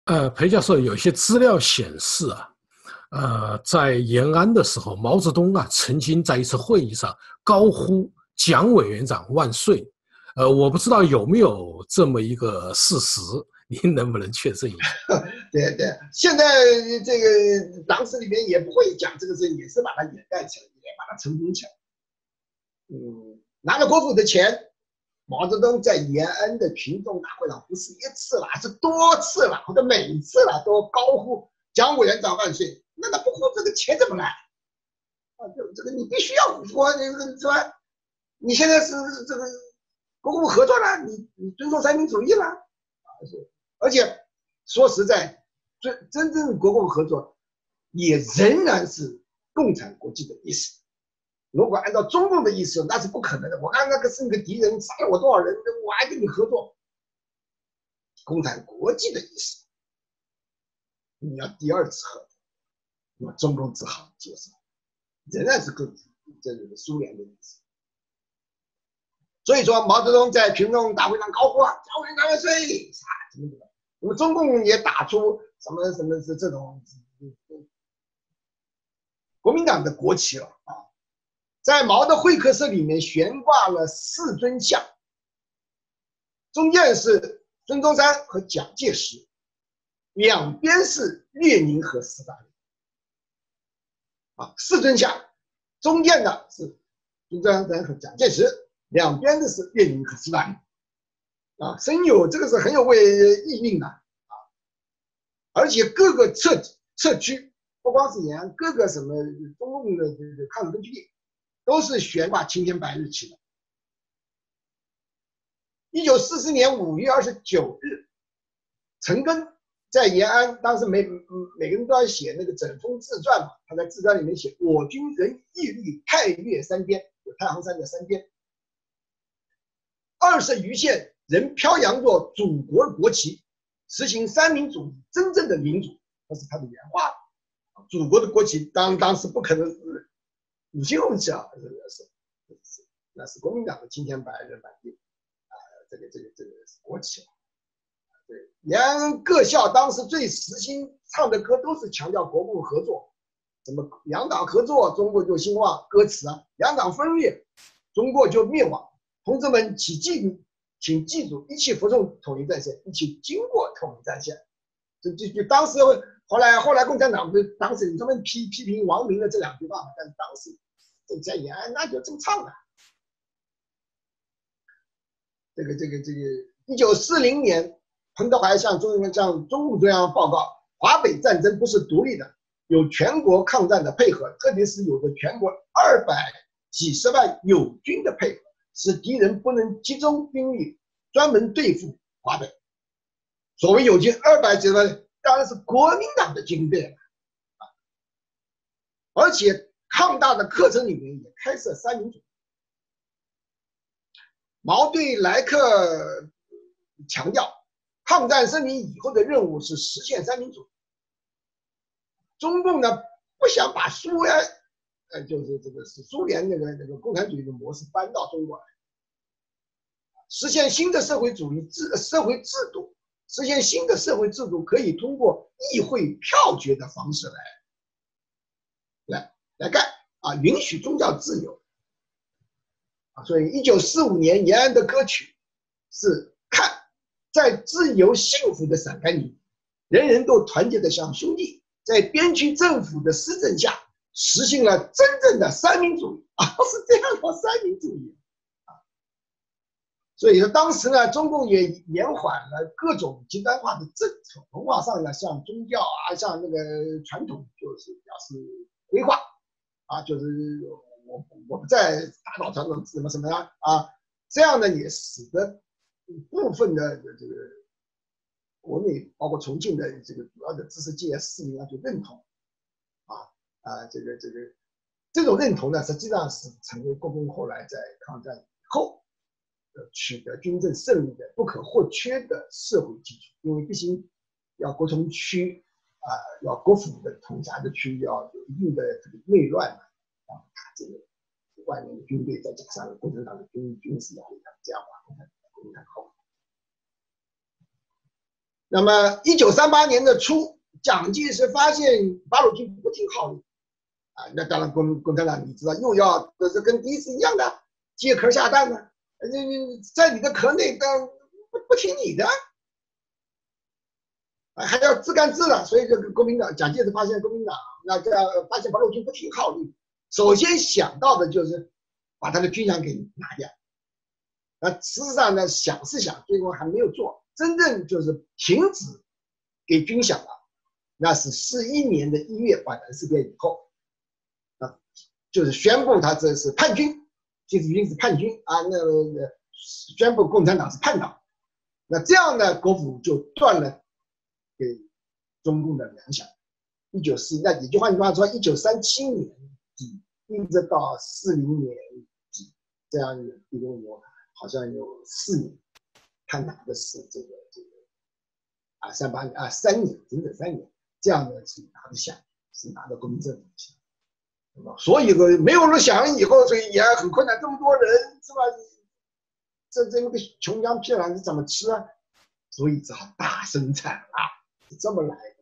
裴教授，有些资料显示啊，在延安的时候，毛泽东啊曾经在一次会议上高呼“蒋委员长万岁”。我不知道有没有这么一个事实，您能不能确证一下？ 对对，现在这个党史里面也不会讲这个事，也是把它掩盖起来，也把它成功起来。拿了国府的钱，毛泽东在延安的群众大会上不是一次了，是多次了，或者每次了都高呼“蒋委员长万岁”。那他不呼这个钱怎么来？啊，这个你必须要说这个是吧？你现在是这个国共合作了，你尊重三民主义了，而且说实在，真正国共合作也仍然是共产国际的意识。如果按照中共的意思，那是不可能的。我看那个是你个敌人，杀了我多少人，我还跟你合作。共产国际的意思，你要第二次合作，那么中共只好接受，仍然是这个苏联的意思。所以说，毛泽东在群众大会上高呼“蒋委员长万岁”，怎么怎么，那么中共也打出什么是这种国民党的国旗了啊。在毛的会客室里面悬挂了4尊像，中间是孙中山和蒋介石，两边是列宁和斯大林。4尊像，中间的是孙中山和蒋介石，两边的是列宁和斯大林。深有这个是很有意蕴的而且各个社区，不光是延安，各个什么中共的这个抗日根据地，都是悬挂青天白日旗的。1944年5月29日，陈赓在延安，当时每个人都要写那个整风自传嘛，他在自传里面写：“我军仍屹立太岳山巅，有太行山的山巅，20余县仍飘扬着祖国的国旗，实行三民主义，真正的民主。”这是他的原话。祖国的国旗当时不可能是五星红旗啊，那是国民党的青天白日满地这个国旗。对，延安各校当时最时兴唱的歌都是强调国共合作，什么两党合作，中国就兴旺，歌词啊，两党分裂，中国就灭亡。同志们，请记住，一起服从统一战线，一起经过统一战线。就当时后来共产党当时专门批评王明的这2句话，但是当时在延安那就这么唱的。这个1940年，彭德怀向中共中央报告，华北战争不是独立的，有全国抗战的配合，特别是有着全国200几十万友军的配合，使敌人不能集中兵力专门对付华北。所谓友军200几十万，当然是国民党的军队了而且抗大的课程里面也开设三民主义。毛对莱克强调，抗战胜利以后的任务是实现三民主义。中共呢不想把苏联，就是这个是苏联那个共产主义的模式搬到中国来，实现新的社会主义社会制度，实现新的社会制度可以通过议会票决的方式来干允许宗教自由所以1945年延安的歌曲是看在自由幸福的陕甘宁，人人都团结的像兄弟，在边区政府的施政下，实行了真正的三民主义是这样的三民主义所以说当时呢，中共也延缓了各种极端化的政策，文化上呢，像宗教像那个传统，就是表示规划就是我不再打倒传统什么什么这样呢也使得部分的这个国内包括重庆的这个主要的知识界市民就认同这种认同呢，实际上是成为国共后来在抗战以后取得军政胜利的不可或缺的社会基础，因为毕竟要国统区要国府的统辖的区域要有一定的这个内乱这个外面的军队再加上共产党的军事压力，这样把共产党后。 那么1938年的初，蒋介石发现八路军不听号令啊，那当然共产党你知道又要这跟第一次一样的接壳下蛋呢，在你的壳内不听你的。还要自干自的，所以这个国民党蒋介石发现国民党发现八路军不听号令，首先想到的就是把他的军饷给拿掉。事实上呢，想是想，最后还没有做，真正就是停止给军饷了，那是41年的1月皖南事变以后，就是宣布他这是叛军，金子军是叛军啊，宣布共产党是叛党。那这样呢，国府就断了给中共的粮饷。1941，那也就换句话说，1937年底一直到40年底，这样一共好像有4年，他拿的是这个38年3年，整整3年，这样呢是拿得下，是拿到国民政府下。所以没有人想以后，所以也很困难，这么多人是吧？这个穷乡僻壤是怎么吃啊？所以只好大生产啊，是这么来的。